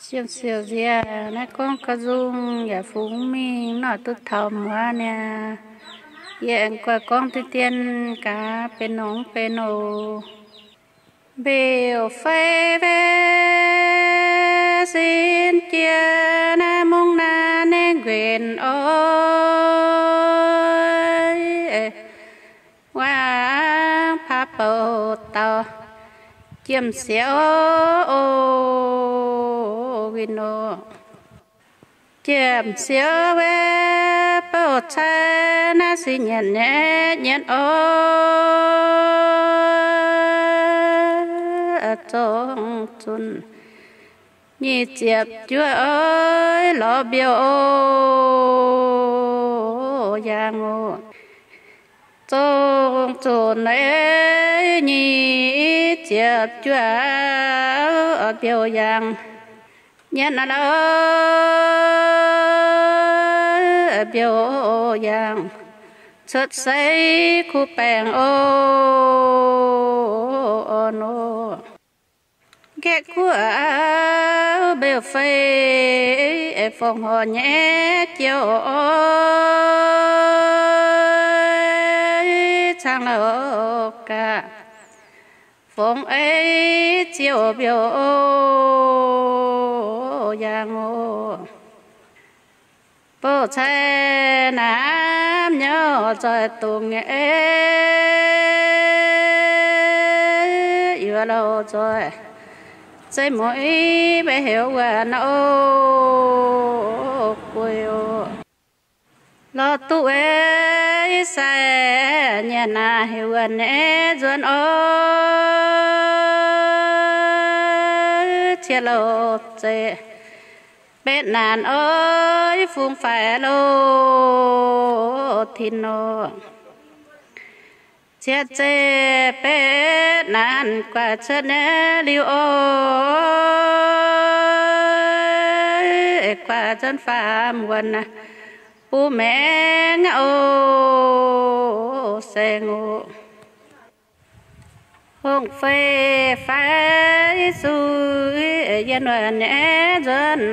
Siêu siêu dìa nè con cá dung giả phú mình nói tốt thầm hoa nè hiện qua con tư tiên cá bên nóng bên nổ bèo phê về xin chia na mong na nên quyền ôi qua phá bầu tàu chiêm xéo ô vino chiêm xéo về bầu cha na xin nhận nhẹ nhận ô trong chun nhị chiệp chúa ơi lo biểu giang ô trong chun ấy nhị chiệp chúa ở biểu giang nhận là ở biểu giang xuất xây khu bèn ô nô ghé của bèo phê phòng họ nhé chiều sang lô cả phòng ấy chiều biểu giang ô bố xe nam nhớ rồi tù nghệ yêu lâu rồi xây mỗi bé hiểu qua nấu quê ô lo tu ấy xe nhà na hiểu gần ấy duyên ơi chia lâu chơi bên nàn ơi phung phải lô thìn nô chia chê bên nàn qua chân liu ơi qua chân phàm quần bố mẹ ngô xe ngô hông phê phải suy yên hoàn nhẹ dân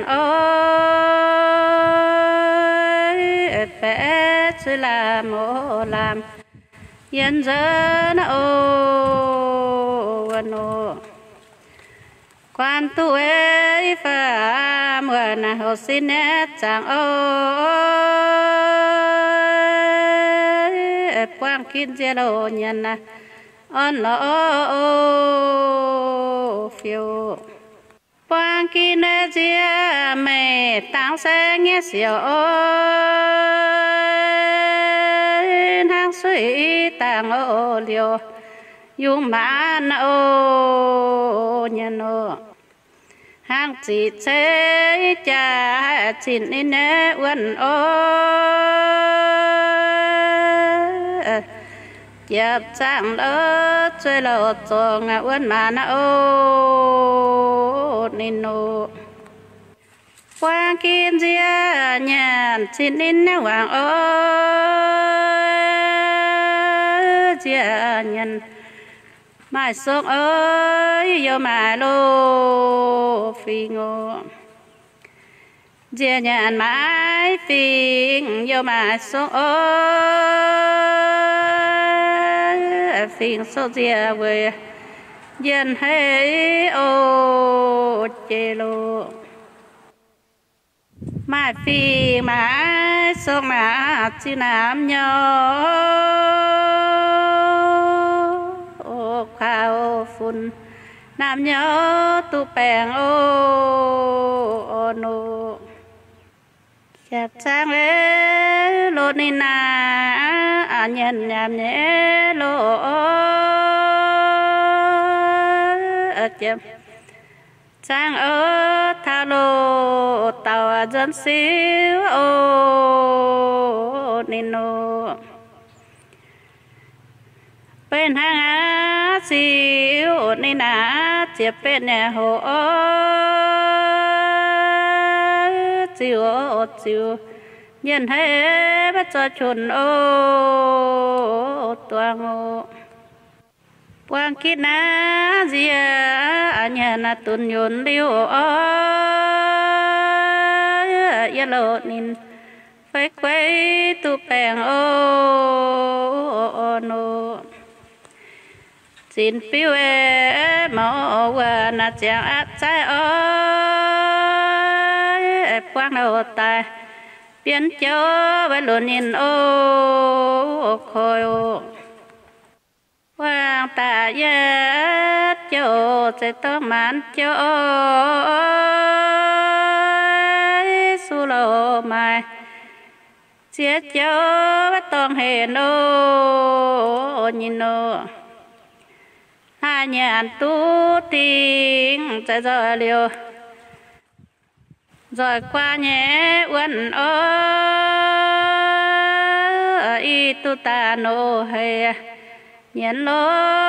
ơi phép suy làm ô làm yên dân ô văn ô quan tu ấy phá mượn hồ xin nét chẳng ơi quang kín dê lô nhân on lo phiêu quang kín dê mẹ tăng sẽ nghe xỉu hàng suy tăng ô liều yung mãn ô nhân ô hàng chỉ chế cha chín in uẩn ô chập chẳng lỡ chơi lỡ cho ngã uẩn mà na ô nên ô qua kiên dìa nhàn chín in hoàng ô dìa nhân mai xuống ơi yêu mà lô phi ngô dìa nhàn mãi phi yêu mà xuống ơi phi số dìa về dân hay ô chê lô mai phi mãi xuống mà chỉ nam nhau khao phun nam nhớ tu bèn ô nô chặt sang lê lô ni na nhân nhảm nhẹ lô chém sang ơ tha lô tàu dân xíu ô ni nô bên hang á xíu ni na chia bên nhà hồ chiều chiều nhân hết bắt cho chuồn ô toàn ô quang kít na gì nhà na tuần nhốn liu ya lộ nín phải quay tu bèn ô nô xin phiêu mẫu và na chàng ác trái ơi quang đầu tài biến châu với luôn nhìn ô khôi ô quang ta yết châu sẽ tớ mãn châu su lô mai chia châu với tông hề nô nhìn nô hai nhàn tu tiếng chạy rồi liều rồi qua nhé uẩn y tu ta nô hay nhện lô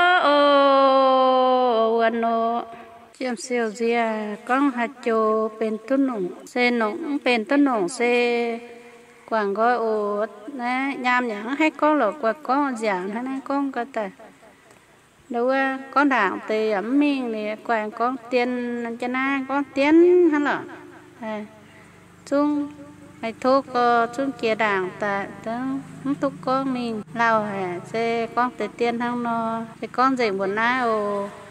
uẩn nô chiêm siêu gì con hạt chô bên tu nung xe nung bên tu nung xe quảng gói ổ nham nhãn hay có lộc quạt có giảm hay này con có thể đâu con đảng thì ấm mình thì quảng con tiền cho na con tiền hả lợ chung hay thuốc chung kia đảng tại không thuốc con mình lao hả sẽ con tới tiền thằng nó thì con dậy buồn nãy